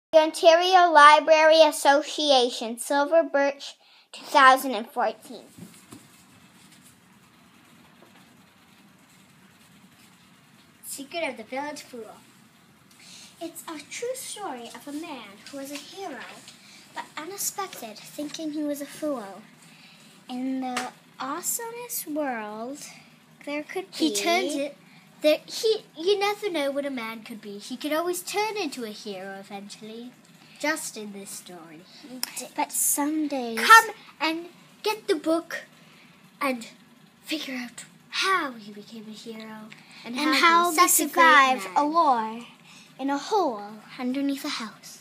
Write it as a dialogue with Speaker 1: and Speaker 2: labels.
Speaker 1: The Ontario Library Association, Silver Birch, 2014.
Speaker 2: Secret of the Village Fool. It's a true story of a man who was a hero, but unexpected, thinking he was a fool. In the awesomest world there could be... You never know what a man could be. He could always turn into a hero eventually. Just in this story.
Speaker 1: But some days...
Speaker 2: Come and get the book and figure out how he became a hero and how he
Speaker 1: they
Speaker 2: was such a great
Speaker 1: survived
Speaker 2: man.
Speaker 1: a war in a hole underneath a house.